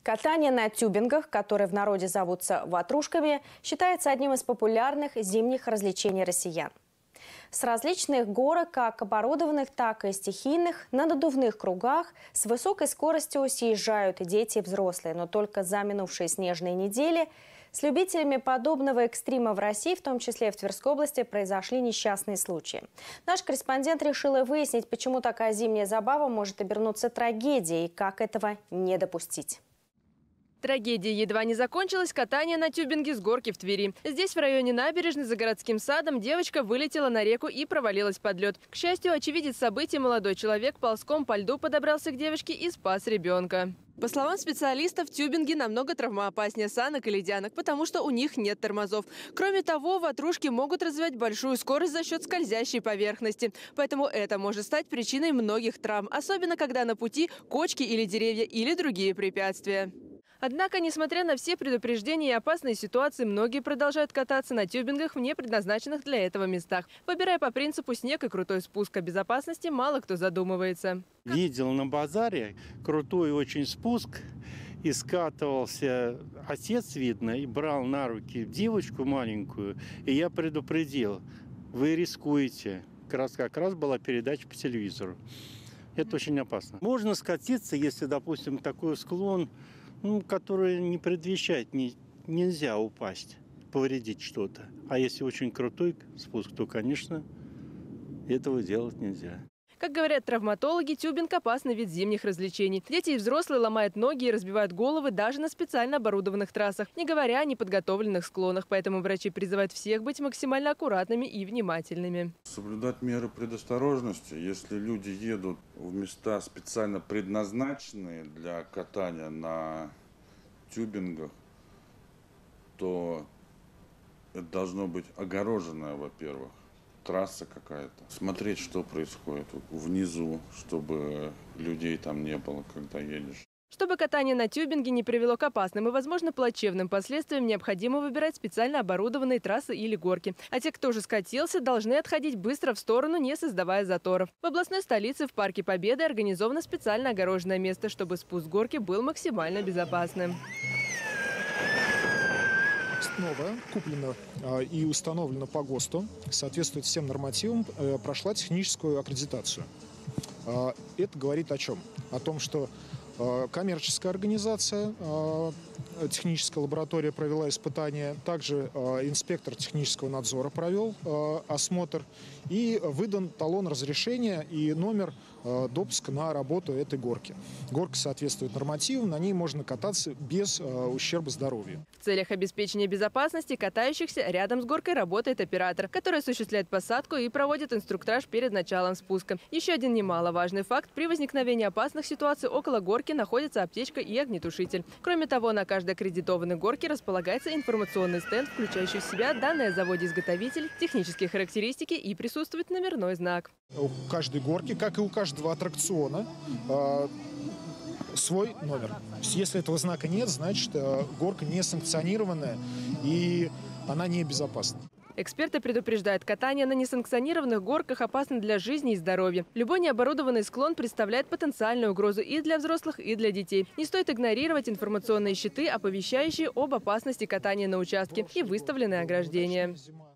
Катание на тюбингах, которые в народе зовутся ватрушками, считается одним из популярных зимних развлечений россиян. С различных горок, как оборудованных, так и стихийных, на надувных кругах с высокой скоростью съезжают и дети, и взрослые. Но только за минувшие снежные недели с любителями подобного экстрима в России, в том числе и в Тверской области, произошли несчастные случаи. Наш корреспондент решил выяснить, почему такая зимняя забава может обернуться трагедией и как этого не допустить. Трагедия едва не закончилась катание на тюбинге с горки в Твери. Здесь, в районе набережной, за городским садом, девочка вылетела на реку и провалилась под лед. К счастью, очевидец событий, молодой человек, ползком по льду подобрался к девочке и спас ребенка. По словам специалистов, тюбинги намного травмоопаснее санок и ледянок, потому что у них нет тормозов. Кроме того, ватрушки могут развивать большую скорость за счет скользящей поверхности. Поэтому это может стать причиной многих травм, особенно когда на пути кочки или деревья или другие препятствия. Однако, несмотря на все предупреждения и опасные ситуации, многие продолжают кататься на тюбингах в непредназначенных для этого местах. Выбирая по принципу снег и крутой спуск, о безопасности мало кто задумывается. Видел на базаре крутой очень спуск, и скатывался отец, видно, и брал на руки девочку маленькую, и я предупредил: вы рискуете. Как раз была передача по телевизору. Это очень опасно. Можно скатиться, если, допустим, такой склон, который не предвещает, нельзя упасть, повредить что-то. А если очень крутой спуск, то, конечно, этого делать нельзя. Как говорят травматологи, тюбинг – опасный вид зимних развлечений. Дети и взрослые ломают ноги и разбивают головы даже на специально оборудованных трассах, не говоря о неподготовленных склонах. Поэтому врачи призывают всех быть максимально аккуратными и внимательными. Соблюдать меры предосторожности. Если люди едут в места, специально предназначенные для катания на тюбингах, то это должно быть огороженное, во-первых. Трасса какая-то. Смотреть, что происходит внизу, чтобы людей там не было, когда едешь. Чтобы катание на тюбинге не привело к опасным и, возможно, плачевным последствиям, необходимо выбирать специально оборудованные трассы или горки. А те, кто уже скатился, должны отходить быстро в сторону, не создавая заторов. В областной столице в Парке Победы организовано специально огороженное место, чтобы спуск горки был максимально безопасным. Новая, куплена и установлена по ГОСТу, соответствует всем нормативам, прошла техническую аккредитацию. Это говорит о чем? О том, что коммерческая организация, техническая лаборатория провела испытания, также инспектор технического надзора провел осмотр и выдан талон разрешения и номер допуска на работу этой горки. Горка соответствует нормативам, на ней можно кататься без ущерба здоровью. В целях обеспечения безопасности катающихся рядом с горкой работает оператор, который осуществляет посадку и проводит инструктаж перед началом спуска. Еще один немаловажный факт: при возникновении опасных ситуаций около горки находится аптечка и огнетушитель. Кроме того, на каждой аккредитованной горке располагается информационный стенд, включающий в себя данные о заводе-изготовитель, технические характеристики, и присутствует номерной знак. У каждой горки, как и у каждого аттракциона, свой номер. Если этого знака нет, значит, горка не санкционированная и она не безопасна. Эксперты предупреждают, катание на несанкционированных горках опасно для жизни и здоровья. Любой необорудованный склон представляет потенциальную угрозу и для взрослых, и для детей. Не стоит игнорировать информационные щиты, оповещающие об опасности катания на участке, и выставленные ограждения.